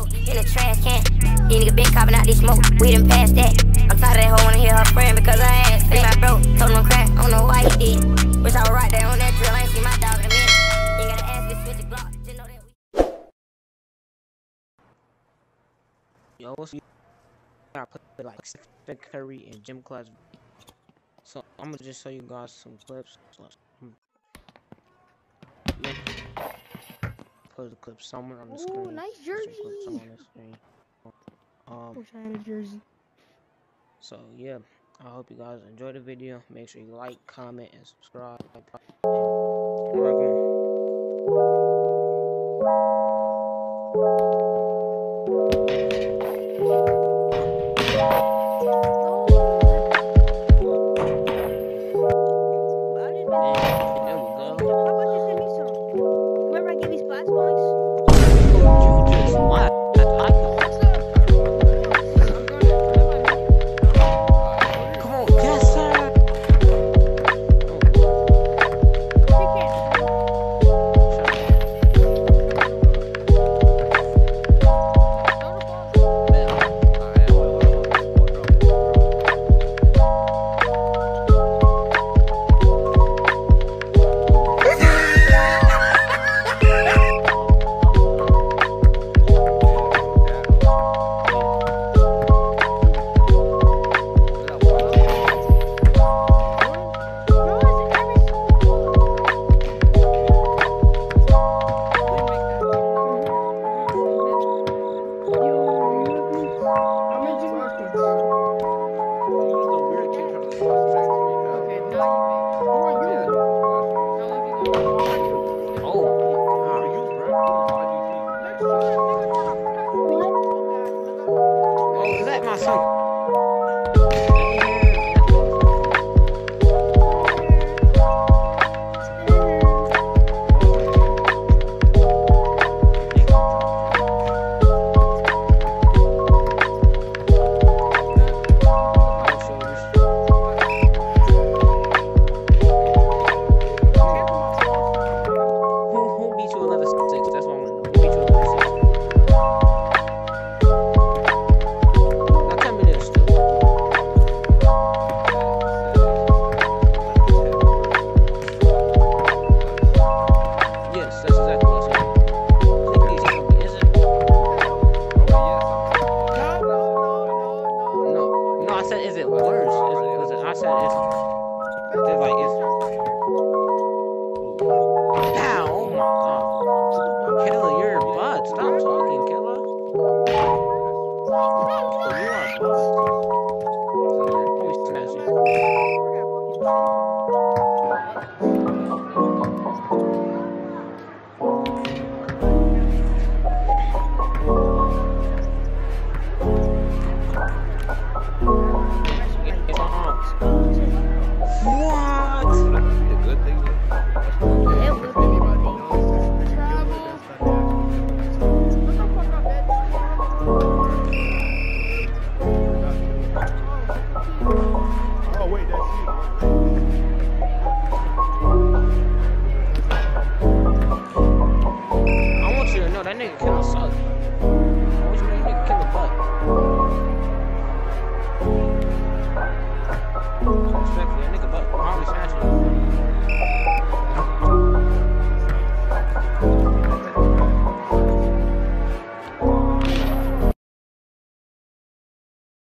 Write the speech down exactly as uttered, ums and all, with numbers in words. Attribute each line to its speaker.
Speaker 1: dope in the trash can. These niggas been copping out this smoke, we done passed that. I'm tired of that hoe wanna hear her friend because her ass fat. My bro told him crack, I don't know why he did. Wish I was right there on that drill, I ain't seen my dog in a minute. You gotta ask me switch the Glock, just know that we.
Speaker 2: Yo, what's I put like Stephen Curry and gym class. So I'm gonna just show you guys some clips. So, yeah. Put the clip somewhere on the
Speaker 3: Ooh,
Speaker 2: screen.
Speaker 3: nice jersey.
Speaker 2: Some clips on the screen. Um,
Speaker 3: Wish I had a jersey.
Speaker 2: So yeah, I hope you guys enjoy the video. Make sure you like, comment, and subscribe. And oh, let my son.